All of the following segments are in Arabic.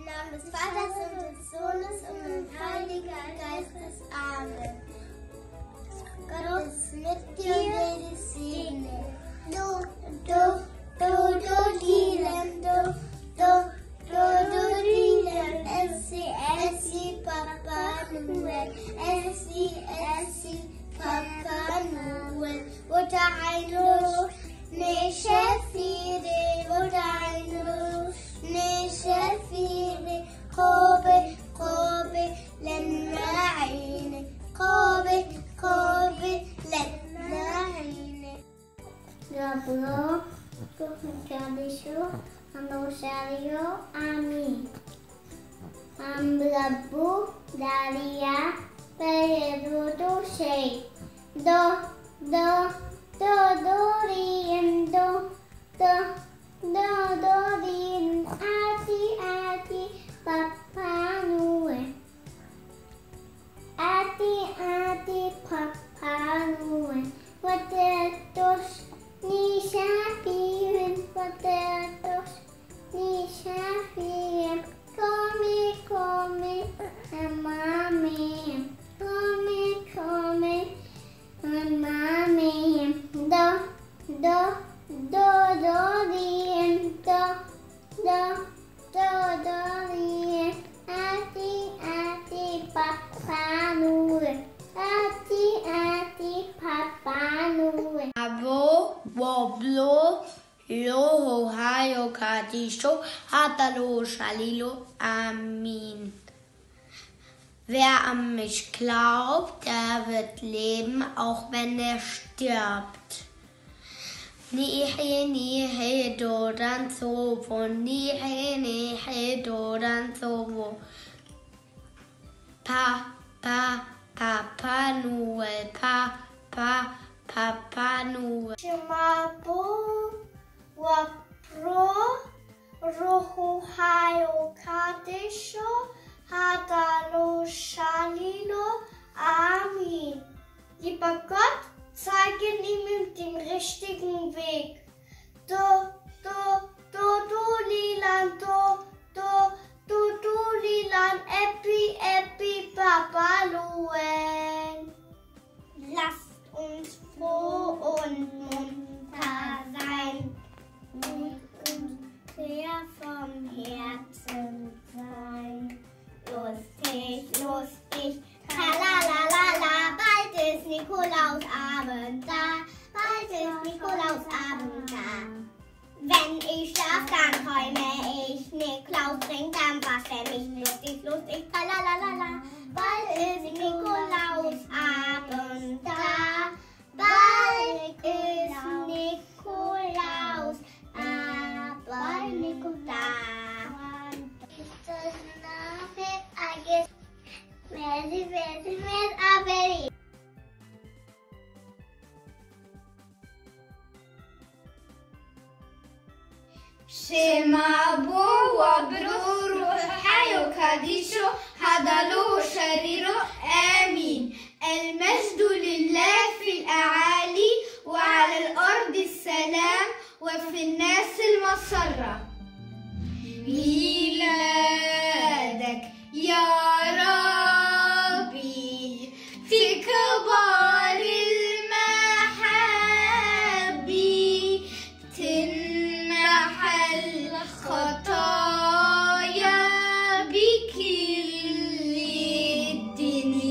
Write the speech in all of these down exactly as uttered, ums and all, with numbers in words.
Im Namen des Vaters und des Sohnes und des Heiligen Geistes. Amen. Gott ist mit dir und will dich segnen. Du, du, du, du, dilem, du, du, du, du, dilem, essi, essi, Papa Noel, essi, essi, Papa Noel. Wotahayno, ne shefire, wotahayno, ne shefire, kobe, kobe, lennaine, kobe, kobe, lennaine. Geburt, Gotteskindr der Maria Muttergottes. Do, do, do, do, rien, do, do, do, do, rien, ati, ati, Papa Noel. Ati, ati, Papa Noel. Wodatus, ni shafirin, wodatus, ni shafirin. Come, come, mami. Come, come, mami. Do, do, do, do, rien, do, do, do, do, rien. Ati, ati, Papa Noel. Ati, ati, Papa Noel. Abo, woblo, lo, hayo, kadisho, hatalo, shalilo, amin. Wer an mich glaubt, der wird leben, auch wenn er stirbt. Nihe, nihe, dodan sovo, nihe, nihe, dodan sovo. Pa, pa, Papa Noel, pa, pa, Papa Noel. Charbel, wapro, roho, hayo, kadisho, Hadalo, Shalilo, Amen. Lieber Gott, zeige ihm den richtigen Weg. Do, do, do, do, lilan, do, do, do, do, lilan, epi, epi, Papa Noel. Lasst uns froh und munter sein und fair vom Herzen sein. Lustig, lustig, tralalala, bald ist Nikolausabend da, bald ist Nikolausabend da. Wenn ich schlaf, dann träume ich, Niklaus bringt dann was für mich. Lustig, lustig, tralalala, bald ist Nikolausabend da, bald ist Nikolaus, aber Nikolaus. Merci, merci, merci, Shema bo wabruru hayo kadisho hadalu shariru amin. المجد لله في الأعالي وعلى الأرض السلام وفي الناس المسرة. ميلادك يا ربي في كبار المحبي تنمحى الخطايا بكل الدنيا.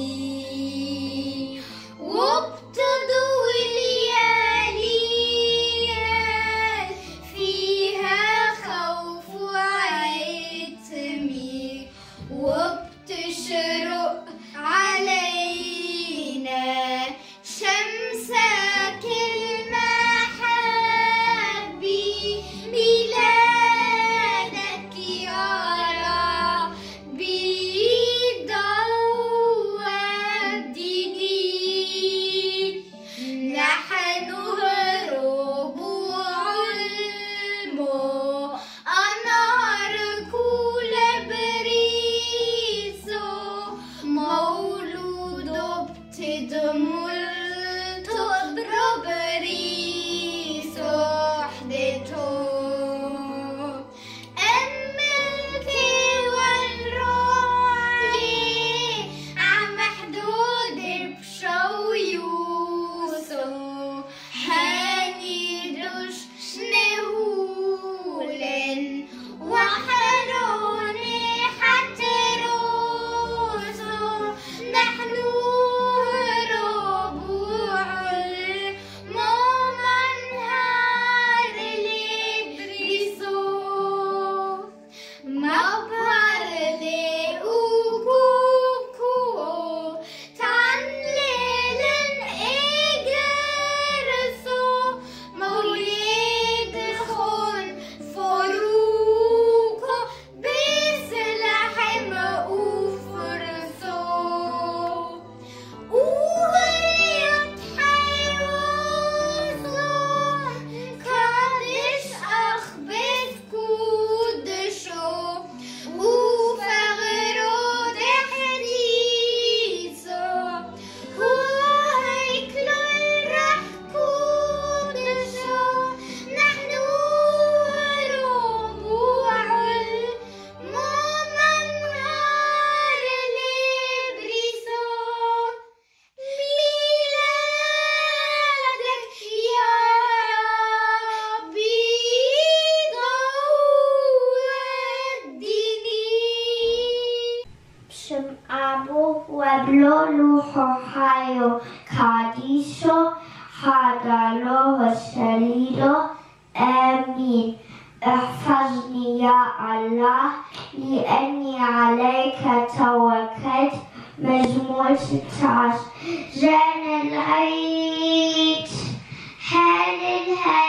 وبلو حيو كاديشو حدالو الشليدو آمين. احفظني يا الله لأني عليك توكلت. مزمور ستة عشر. جانا العيد هلل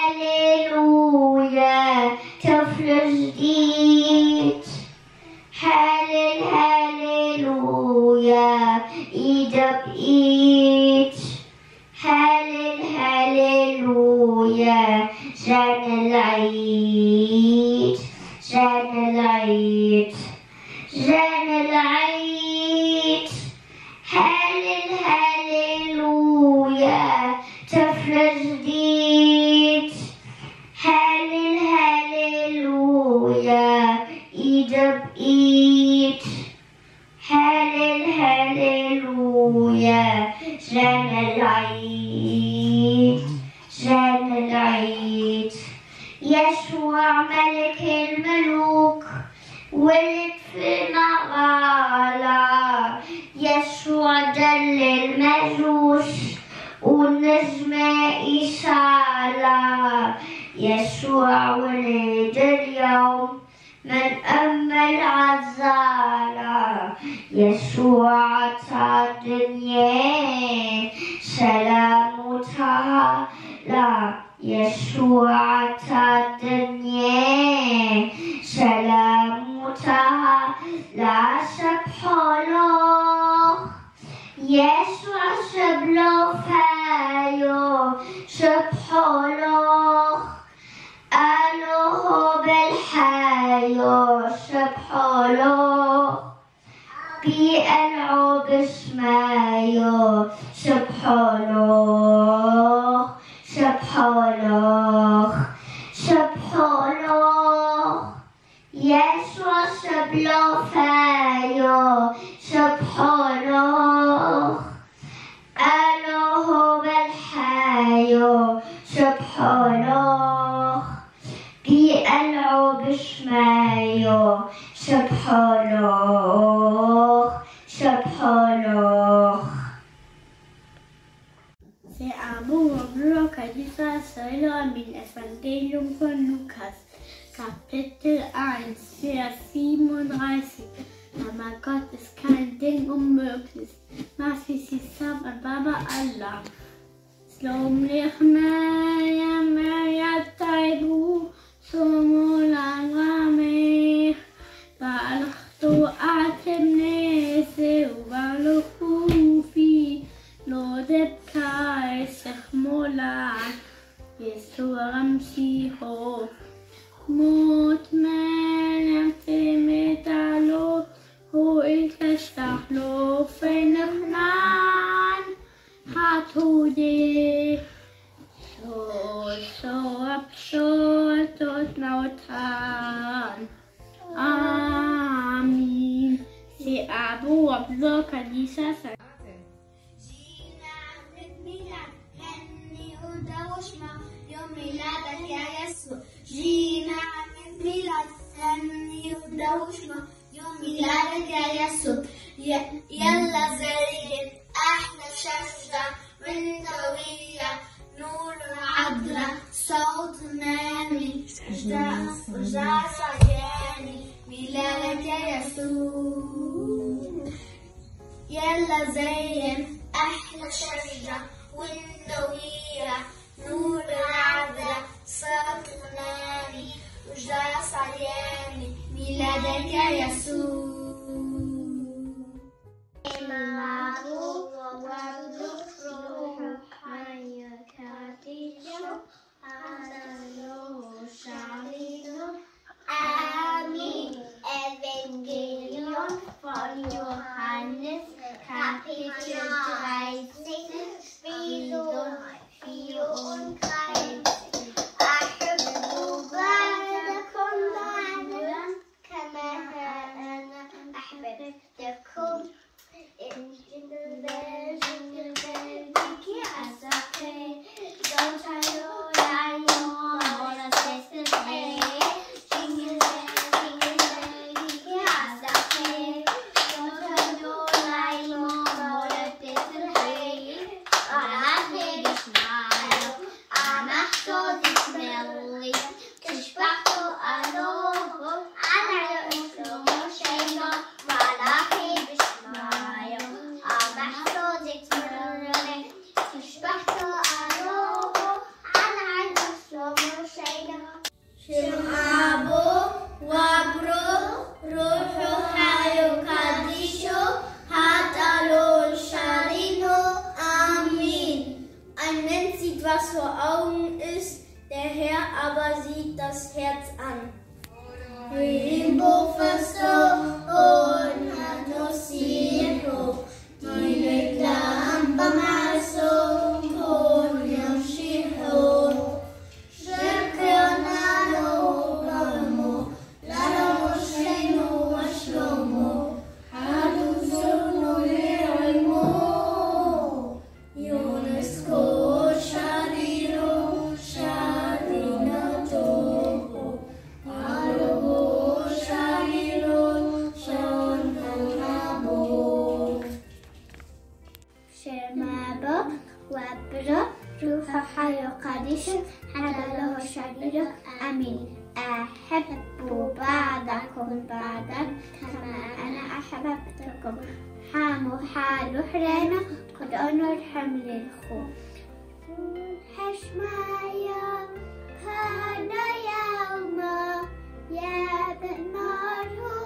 هللويا طفل جديد. هلل هللويا ايد بايد. هلل هللويا جانا العيد. جانا العيد جانا العيد. هلل هللويا طفل جديد. هلل هللويا ايد بايد. هلل هللويا جانا العيد. جانا العيد. يسوع ملك الملوك ولد فينا غلا. يسوع دل المجوس والنجمة إشالة. يسوع ولد اليوم من أم العذارى. يسوع عطى الدنيا سلامتها لا. يسوع عطى الدنيا سلامتها لا. سبحانه يسوع سبلو فايو. سبحانه ألوه بالحيو. سبحانه بألعب اسمايو. سبحانه سبحانه سبحانه يسوع سبلو فايو. سبحانه ألوه بالحيو. سبحانه بألعب اسمايو. سبحانه سبحانه. Se Abouna Jesus soll mit Evangelium von Lukas, Kapitel eins, Vers siebenunddreißig. Aber Gott ist kein Ding unmöglich. Was wie sie sagt, aber Allah. Slom lich Maya Maya Taibu, Somolan Rameh, Balachto Atem Nese, Ubalukufi. לא דבקה אסך מולן, יסוע המשיחו, מות מלם תמתלו, הוא יקשתך לו פנכנן, התודי, שול שוע פשוטות נאותן, אמין. C'est Abouna Jesus. يوم ميلادك يا يسوع. جينا عيد ميلاد هني ودوشنا يوم ميلادك يا يسوع. يلا زين احلى شجرة وندوية نور عذرة صوت نامي وجع صياني ميلادك يا يسوع. يلا زين احلى شجرة وندوية نور عذرة صوت نامي وجع صياني ميلادك يا يسوع. Amen. Evangelium von Johannes, Kapitel dreißig, vierunddreißig. أحب بعضكم بعضا كما أنا أحببتكم. Jingle bells, jingle bells, jingle Don't I know that you're all a sister hey. Jingle bells, jingle bells, jingle Don't I know that you're عيش حلله شديد أمين أحب بعضكم بعضا كما أنا أحببتكم حاموا حال حرينا قد أنور حمل الخوف حشمايا كان يوما يا بنار